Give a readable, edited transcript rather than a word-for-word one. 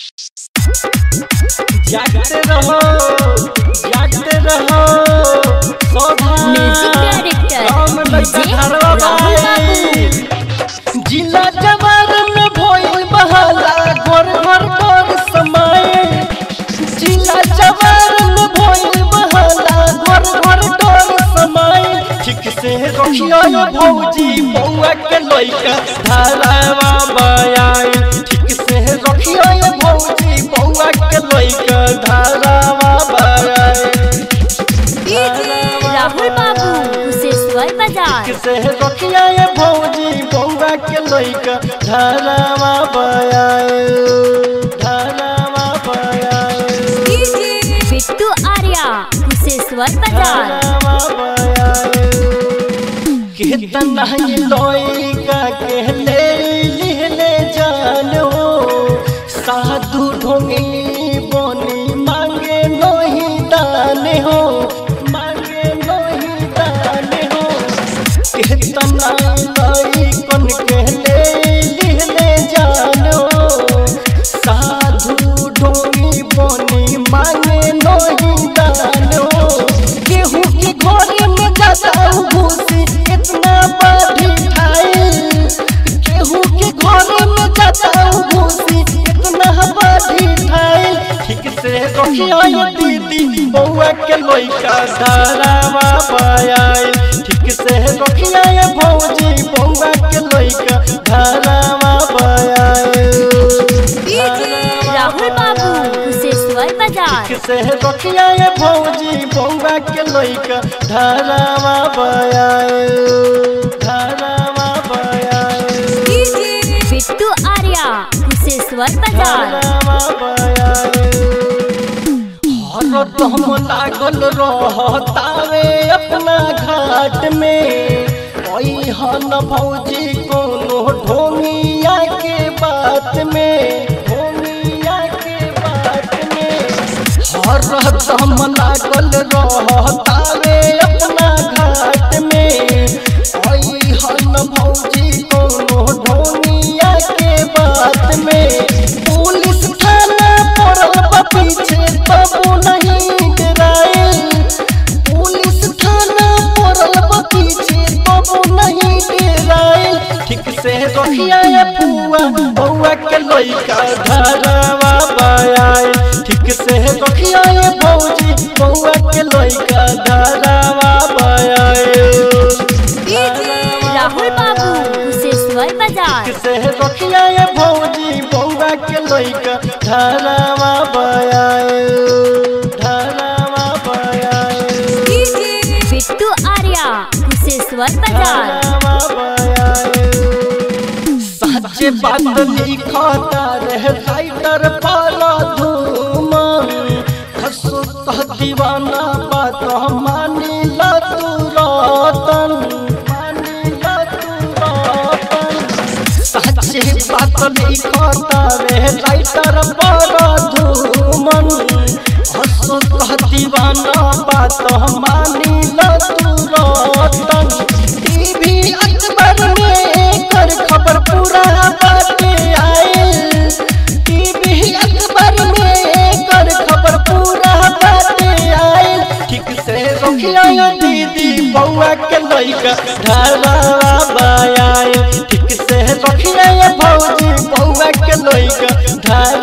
जागते रहो music director जिला जवार में भोई बहाला घर घर कर समाए। जिला जवार में भोई बहाला घर घर कर समाए। ठीक से रखियो भौजी बउआ के लइका धारावा बयाई। ठीक से रखियो भौजी बउआ के लइका धारावा बयाई। राहुल बाबू कुशेश्वर बाजार। ठीक से रखियो भौजी बउआ के लइका धारावा बयाई। धारावा बयाई। बिट्टू आर्या कुशेश्वर बाजार। कितना लइका के ले जानो साधु ढोंगी बोनी मांगे नहीं दाने हो। मांगे नहीं दाने हो। कितना लइकन के ले जानो साधु ढोंगी बोनी मांगे नहीं दानो। केहू के घर में जाता घुसी इतना बड़ी ठाई। केहू के घर में जाता घुसी इतना बड़ी ठाई। ठीक से रखियो दीदी बउआ के लइका धारावा बयाई। ठीक से रखियो भौजी बउआ के लइका धारावा बयाई। राहुल बाबू कुशेश्वर बाजार। ठीक से रखियो भौजी बउआ के लइका धारावा बयाई। धारावा बयाई। बिट्टू आर्या कुशेश्वर बाजार। हरदम लागल रहतावे अपना घाट में। हन भौजी कोनो ढोंगिया के बात में। ढोंगिया के बात में हरदम लागल रहतावे अपना घाट में। हन भौजी कोनो ढोंगिया के बात में। पुलिस थाना पड़ल पीछे तबो नहीं डराए। पुलिस थाना पड़ल पीछे तबो नहीं डराए। ठीक से रखियो फुआ बउआ के लइका धारावा बयाई। ठीक से रखियो भौजी बउआ के लइका धारावा बयाई। राहुल बाबू कुशेश्वर बाजार। ठीक से रखियो भौजी बउआ के लइका धारावा बयाई। धारावा बयाई। बिट्टू आर्या कुशेश्वर बाजार। सच्चे बात लिखता रह राइटर पाला धूम। हसो कह दीवाना बात मानी ला तू रतन। मानी ला तू रतन। सच्चे बात लिखता रह राइटर पाला धूम। हसो कह दीवाना बात मानी ला तू रतन। टीवी अखबार में कर खबर पूरा बाटे आए। टीवी अखबार में कर खबर पूरा बाटे आए। ठीक से रखियो दीदी बउआ के लइका धारावा बयाई। ठीक से रखियो भौजी बउआ के लइका धारावा